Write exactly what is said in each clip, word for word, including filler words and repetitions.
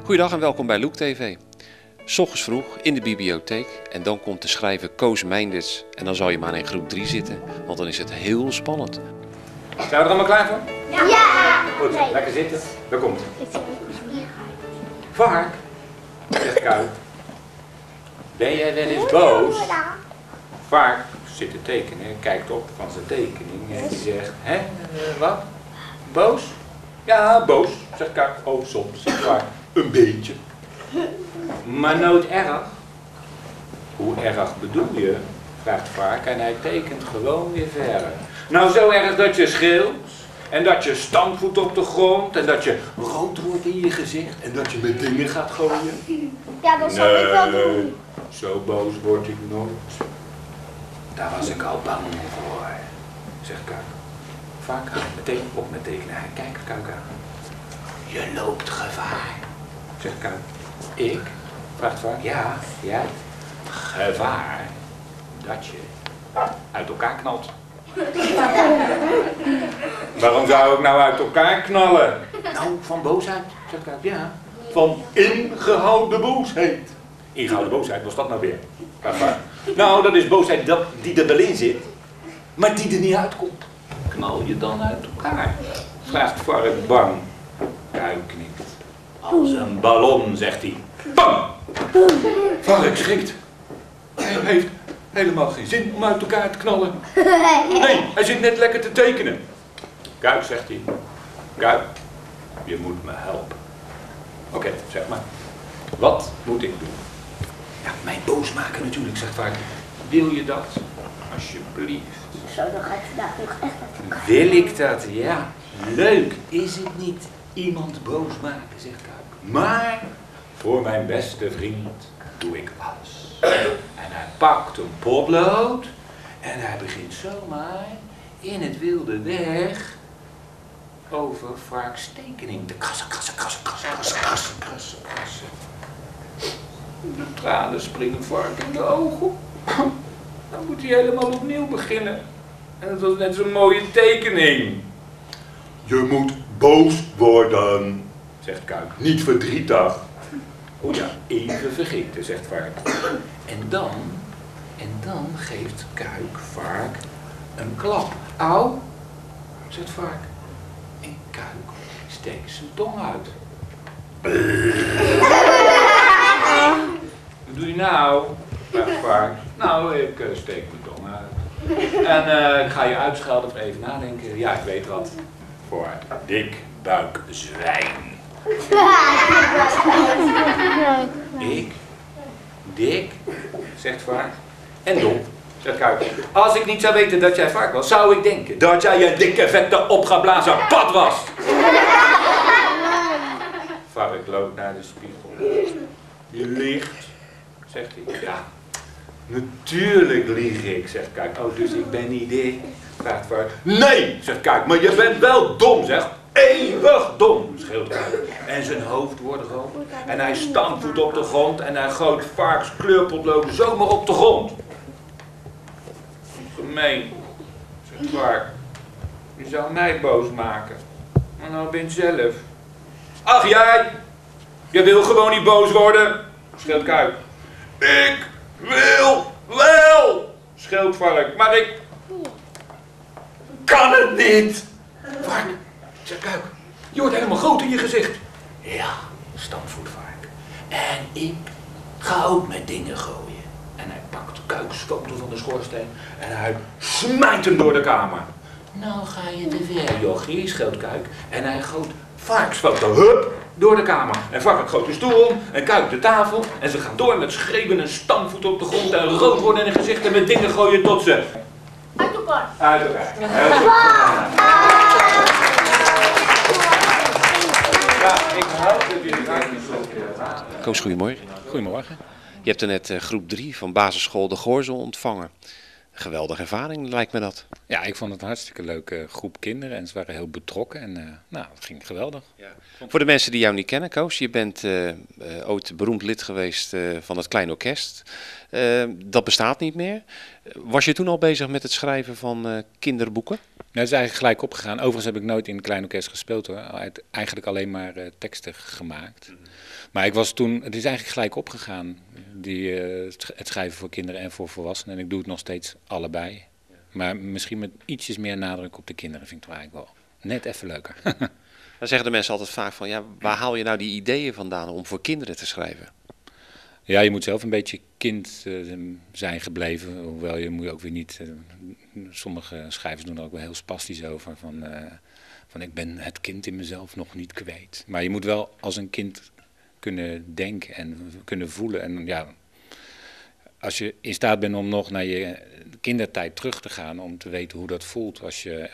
Goeiedag en welkom bij Loek T V. 's Ochtends vroeg in de bibliotheek en dan komt de schrijver Koos Meinders en dan zal je maar in groep drie zitten, want dan is het heel spannend. Zijn we er allemaal klaar voor? Ja! Ja. Goed, Nee. lekker zitten. Daar komt het. Vark, zegt Kuil. Ben jij wel eens boos? Vark zit te tekenen, kijkt op van zijn tekening en die zegt, hè, uh, wat? Boos? Ja, boos, zegt Kuil. Oh, soms, zegt Vark. Een beetje. Maar nooit erg. Hoe erg bedoel je? Vraagt Vark en hij tekent gewoon weer verder. Nou, zo erg dat je schreeuwt en dat je stampvoet op de grond en dat je rood wordt in je gezicht en dat je met dingen gaat gooien. Ja, dat zou ik wel doen. Zo boos word ik nooit. Daar was ik al bang voor, zegt Kuik. Vark houdt meteen op met tekenen. Hij kijkt Kuik aan. Je loopt gevaar, zegt Kuik. Ik? Vraagt Vark. Ja, jij. Gevaar dat je uit elkaar knalt. Waarom zou ik nou uit elkaar knallen? Nou, van boosheid, zegt Kuik. Ja, van ingehouden boosheid. Ingehouden boosheid, was dat nou weer? Nou, dat is boosheid dat, die er wel in zit, maar die er niet uitkomt. Knal je dan uit elkaar? Vraagt Vark bang. Kuik knikt. Als een ballon, zegt hij. Bam! Vark schrikt. Hij heeft helemaal geen zin om uit elkaar te knallen. Nee, hij zit net lekker te tekenen. Kuik, zegt hij. Kuik, je moet me helpen. Oké, okay, zeg maar. Wat moet ik doen? Ja, mij boos maken natuurlijk, zegt Vark. Wil je dat? Alsjeblieft. Zo, dan ga ik vandaag nog echt uit elkaar. Wil ik dat? Ja. Leuk, is het niet? Iemand boos maken, zegt Kuik. Maar voor mijn beste vriend doe ik alles. En hij pakt een potlood en hij begint zomaar in het wilde weg over Varks tekening te krassen, krassen, krassen, krassen, krassen, krassen, krassen, krassen. De tranen springen Vark in de ogen. Dan moet hij helemaal opnieuw beginnen. En dat was net zo'n mooie tekening. Je moet boos worden, zegt Kuik. Niet verdrietig. Oh ja, even vergeten, zegt Vark. En dan, en dan geeft Kuik Vark een klap. Au, zegt Vark. En Kuik steekt zijn tong uit. Wat doe je nou? Vraagt Vark. Nou, ik uh, steek mijn tong uit. En uh, ik ga je uitschelden of even nadenken. Ja, ik weet wat. Voor dik buik zwijn. Ik? Dik? Zegt Vark. En dom, zegt Kuik. Als ik niet zou weten dat jij Vark was, zou ik denken dat jij een dikke, vette, opgeblazen pad was. Vark loopt naar de spiegel. Je liegt, zegt hij. Ja, natuurlijk lieg ik, zegt Kuik. Oh, dus ik ben niet dik, vraagt Vark. Nee, zegt Kuik, maar je bent wel dom, zegt. Eeuwig dom, schreeuwt Kuik. En zijn hoofd wordt rood. En hij stampvoet op de grond en hij gooit Varks kleurpotlood zomaar op de grond. Gemeen, zegt Vark. Je zou mij boos maken. Maar nou ben je zelf. Ach jij, je wil gewoon niet boos worden, schreeuwt Kuik. Ik wil wel, schreeuwt Vark, maar ik kan het niet. Vark, zegt Kuik, je wordt helemaal groot in je gezicht. Ja, stampvoet Vark. En ik ga ook met dingen gooien. En hij pakt Kuiks foto van de schoorsteen en hij smijt hem door de kamer. Nou ga je te ver, jochie, schreeuwt Kuik. En hij gooit Varks foto, hup, door de kamer. En Vark gooit de stoel om en Kuik de tafel. En ze gaan door met schreeuwen en stampvoet op de grond en rood worden in hun gezicht en met dingen gooien tot ze... Uit elkaar. Uit elkaar. Ja, ik hoop dat jullie het niet zo. Koos, goedemorgen. Goedemorgen. Je hebt er net uh, groep drie van basisschool De Goorzel ontvangen. Geweldige ervaring lijkt me dat. Ja, ik vond het een hartstikke leuke groep kinderen en ze waren heel betrokken en uh, nou, het ging geweldig. Ja. Voor de mensen die jou niet kennen, Koos, je bent uh, uh, ooit beroemd lid geweest uh, van het Klein Orkest. Uh, dat bestaat niet meer. Was je toen al bezig met het schrijven van uh, kinderboeken? dat is eigenlijk gelijk opgegaan. Overigens heb ik nooit in een klein orkest gespeeld hoor. Uit- Eigenlijk alleen maar uh, teksten gemaakt. Mm. Maar ik was toen, het is eigenlijk gelijk opgegaan. Die, uh, het schrijven voor kinderen en voor volwassenen. En ik doe het nog steeds allebei. Ja. Maar misschien met ietsjes meer nadruk op de kinderen vind ik het eigenlijk wel net even leuker. Dan zeggen de mensen altijd vaak van, ja, waar haal je nou die ideeën vandaan om voor kinderen te schrijven? Ja, je moet zelf een beetje kind uh, zijn gebleven. Hoewel je moet ook weer niet, uh, sommige schrijvers doen er ook wel heel spastisch over. Van, uh, van ik ben het kind in mezelf nog niet kwijt. Maar je moet wel als een kind kunnen denken en kunnen voelen. En ja, als je in staat bent om nog naar je kindertijd terug te gaan, om te weten hoe dat voelt als je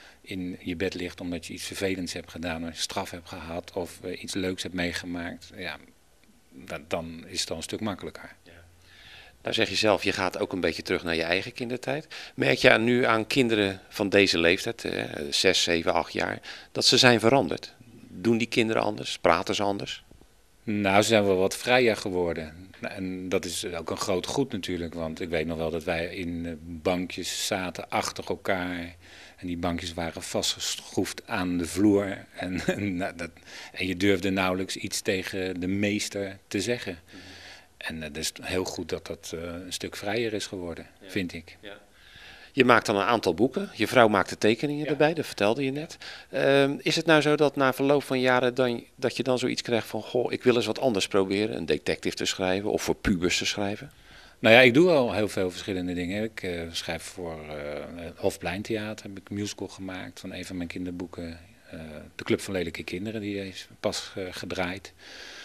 in je bed ligt omdat je iets vervelends hebt gedaan, een straf hebt gehad of uh, iets leuks hebt meegemaakt, ja, dan, dan is het al een stuk makkelijker. Ja. Nou zeg je zelf, je gaat ook een beetje terug naar je eigen kindertijd. Merk je nu aan kinderen van deze leeftijd, eh, zes, zeven, acht jaar, dat ze zijn veranderd? Doen die kinderen anders? Praten ze anders? Nou, ze zijn wel wat vrijer geworden. En dat is ook een groot goed natuurlijk, want ik weet nog wel dat wij in bankjes zaten achter elkaar. En die bankjes waren vastgeschroefd aan de vloer. En, en, dat, en je durfde nauwelijks iets tegen de meester te zeggen. Mm. En het is heel goed dat dat uh, een stuk vrijer is geworden, ja. vind ik. Ja. Je maakt dan een aantal boeken. Je vrouw maakt de tekeningen ja. erbij, dat vertelde je net. Uh, is het nou zo dat na verloop van jaren dan, dat je dan zoiets krijgt van, goh, ik wil eens wat anders proberen, een detective te schrijven of voor pubers te schrijven? Nou ja, ik doe al heel veel verschillende dingen. Ik uh, schrijf voor uh, Hofpleintheater, heb ik een musical gemaakt van een van mijn kinderboeken. Uh, de Club van Lelijke Kinderen, die is pas uh, gedraaid.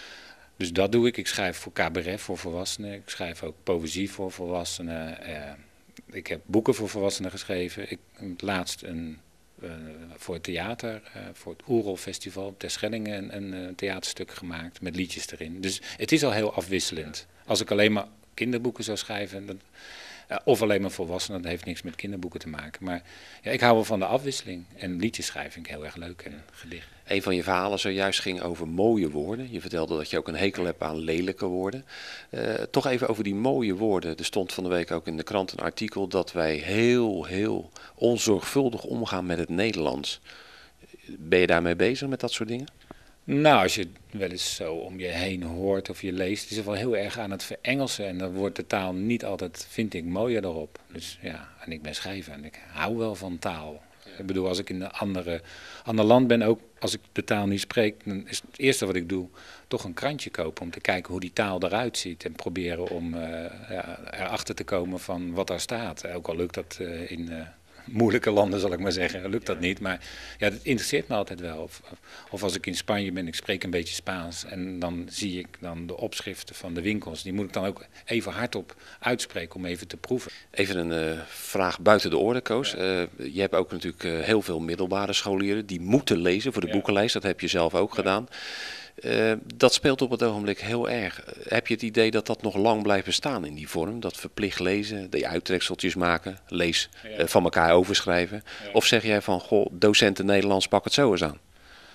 Dus dat doe ik. Ik schrijf voor cabaret voor volwassenen. Ik schrijf ook poëzie voor volwassenen. Uh, ik heb boeken voor volwassenen geschreven. Ik heb laatst een, uh, voor het theater, uh, voor het Oerol Festival op Terschelling een, een uh, theaterstuk gemaakt met liedjes erin. Dus het is al heel afwisselend. Als ik alleen maar kinderboeken zou schrijven, dat, uh, of alleen maar volwassenen, dat heeft niks met kinderboeken te maken. Maar ja, ik hou wel van de afwisseling. En liedjes schrijven vind ik heel erg leuk en gedicht. Een van je verhalen zojuist ging over mooie woorden. Je vertelde dat je ook een hekel hebt aan lelijke woorden. Uh, toch even over die mooie woorden. Er stond van de week ook in de krant een artikel dat wij heel, heel onzorgvuldig omgaan met het Nederlands. Ben je daarmee bezig met dat soort dingen? Nou, als je wel eens zo om je heen hoort of je leest, is het wel heel erg aan het verengelsen. En dan wordt de taal niet altijd, vind ik, mooier erop. Dus ja, en ik ben schrijver en ik hou wel van taal. Ik bedoel, als ik in een andere, ander land ben, ook als ik de taal niet spreek, dan is het eerste wat ik doe toch een krantje kopen om te kijken hoe die taal eruit ziet. En proberen om uh, ja, erachter te komen van wat daar staat. Ook al lukt dat uh, in uh, moeilijke landen, zal ik maar zeggen, lukt dat niet. Maar ja, dat interesseert me altijd wel. Of, of als ik in Spanje ben, ik spreek een beetje Spaans en dan zie ik dan de opschriften van de winkels. Die moet ik dan ook even hardop uitspreken om even te proeven. Even een uh, vraag buiten de orde, Koos. Ja. Uh, je hebt ook natuurlijk uh, heel veel middelbare scholieren die moeten lezen voor de ja. boekenlijst. Dat heb je zelf ook ja. gedaan. Uh, dat speelt op het ogenblik heel erg. Uh, heb je het idee dat dat nog lang blijft bestaan in die vorm? Dat verplicht lezen, die uittrekseltjes maken, lees, ja. uh, van elkaar overschrijven. Ja. Of zeg jij van, goh, docenten Nederlands, pak het zo eens aan?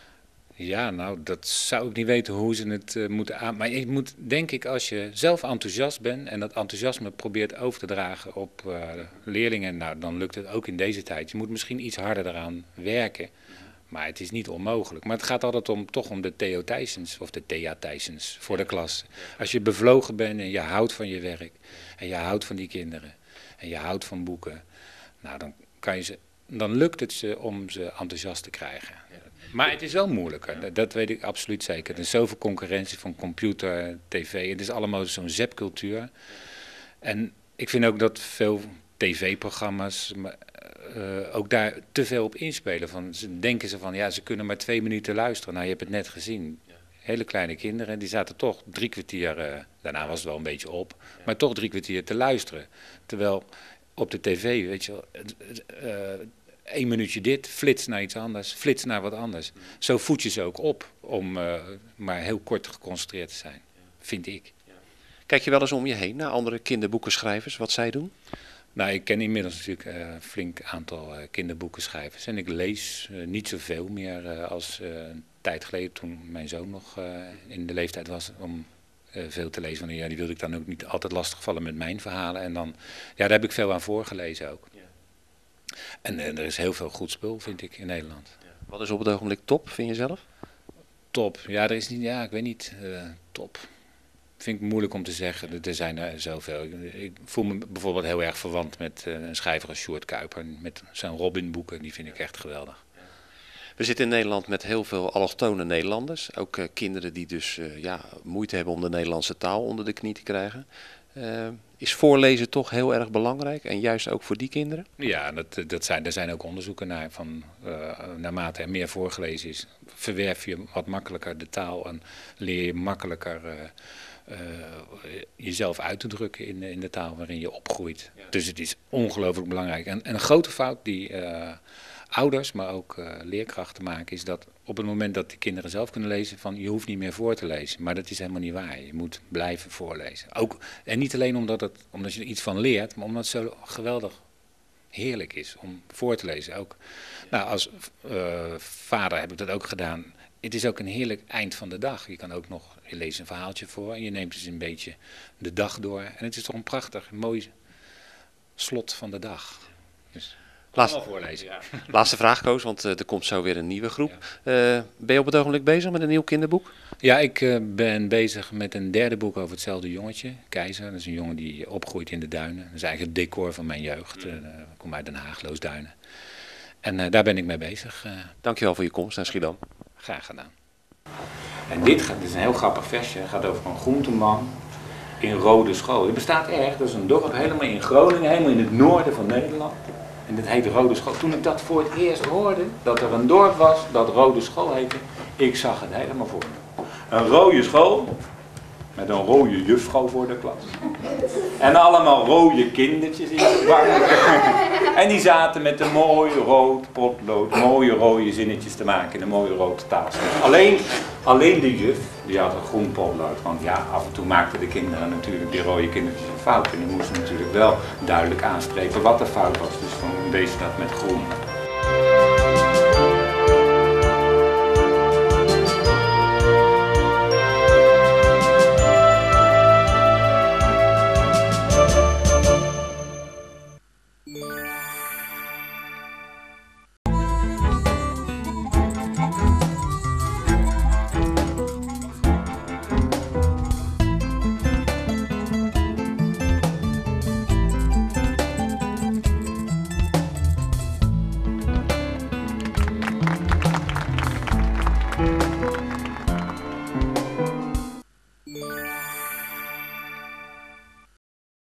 Ja, nou, dat zou ik niet weten hoe ze het uh, moeten aan... Maar je moet, denk ik, als je zelf enthousiast bent en dat enthousiasme probeert over te dragen op uh, leerlingen, nou, dan lukt het ook in deze tijd. Je moet misschien iets harder eraan werken. Maar het is niet onmogelijk. Maar het gaat altijd om, toch om de Theo Thijsens of de Thea Thijsens voor de klas. Als je bevlogen bent en je houdt van je werk en je houdt van die kinderen en je houdt van boeken, nou dan, kan je ze, dan lukt het ze om ze enthousiast te krijgen. Maar het is wel moeilijker, dat weet ik absoluut zeker. Er is zoveel concurrentie van computer, tv, het is allemaal zo'n zapcultuur. En ik vind ook dat veel tv-programma's uh, ook daar te veel op inspelen. Van, ze denken ze van, ja, ze kunnen maar twee minuten luisteren. Nou, je hebt het net gezien. Hele kleine kinderen, die zaten toch drie kwartier, uh, daarna was het wel een beetje op, maar toch drie kwartier te luisteren. Terwijl op de tv, weet je wel, uh, één minuutje dit, flits naar iets anders, flits naar wat anders. Zo voed je ze ook op om uh, maar heel kort geconcentreerd te zijn, vind ik. Kijk je wel eens om je heen naar andere kinderboekenschrijvers, wat zij doen? Nou, ik ken inmiddels natuurlijk een uh, flink aantal uh, kinderboekenschrijvers. En ik lees uh, niet zoveel meer uh, als uh, een tijd geleden toen mijn zoon nog uh, in de leeftijd was om uh, veel te lezen. Want ja, die wilde ik dan ook niet altijd lastigvallen met mijn verhalen. En dan, ja, daar heb ik veel aan voorgelezen ook. Ja. En uh, er is heel veel goed spul, vind ik, in Nederland. Wat is op het ogenblik top, vind je zelf? Top, ja, er is niet, ja, ik weet niet, uh, top. Vind ik moeilijk om te zeggen, er zijn er zoveel. Ik voel me bijvoorbeeld heel erg verwant met uh, een schrijver als Sjoerd Kuiper, met zijn Robin-boeken, die vind ik echt geweldig. We zitten in Nederland met heel veel allochtone Nederlanders. Ook uh, kinderen die dus uh, ja, moeite hebben om de Nederlandse taal onder de knie te krijgen. Uh, is voorlezen toch heel erg belangrijk en juist ook voor die kinderen? Ja, dat, dat zijn, er zijn ook onderzoeken naar. Van, uh, naarmate er meer voorgelezen is, verwerf je wat makkelijker de taal en leer je makkelijker uh, uh, jezelf uit te drukken in, in de taal waarin je opgroeit. Ja. Dus het is ongelooflijk belangrijk. En, en een grote fout die uh, ouders, maar ook uh, leerkrachten maken, is dat op het moment dat die kinderen zelf kunnen lezen, van je hoeft niet meer voor te lezen. Maar dat is helemaal niet waar. Je moet blijven voorlezen. Ook, en niet alleen omdat, het, omdat je er iets van leert, maar omdat het zo geweldig heerlijk is om voor te lezen. Ook, nou, als uh, vader heb ik dat ook gedaan. Het is ook een heerlijk eind van de dag. Je kan ook nog, je leest een verhaaltje voor en je neemt dus een beetje de dag door. En het is toch een prachtig, mooi slot van de dag. Dus, Laatste, voorlezen. Ja. Laatste vraag, Koos, want uh, er komt zo weer een nieuwe groep. Ja. Uh, ben je op het ogenblik bezig met een nieuw kinderboek? Ja, ik uh, ben bezig met een derde boek over hetzelfde jongetje, Keizer. Dat is een jongen die opgroeit in de duinen. Dat is eigenlijk het decor van mijn jeugd. Uh, ik kom uit Den Haag, Loosduinen. En uh, daar ben ik mee bezig. Uh. Dankjewel voor je komst naar Schiedam. Graag gedaan. En dit, gaat, dit is een heel grappig versje. Het gaat over een groenteman in Rode School. Het bestaat echt, dat is een dorp helemaal in Groningen, helemaal in het noorden van Nederland. En dat heet Rode School. Toen ik dat voor het eerst hoorde, dat er een dorp was dat Rode School heette, ik zag het helemaal voor me. Een rode school, met een rode juffrouw voor de klas. En allemaal rode kindertjes in de bank. En die zaten met een mooi rood potlood, mooie rode zinnetjes te maken in een mooie rode taal. Alleen, alleen de juf, die had een groen potlood. Want ja, af en toe maakten de kinderen natuurlijk, die rode kindertjes, een fout. En die moesten natuurlijk wel duidelijk aanspreken wat de fout was. Dus van deze dat met groen.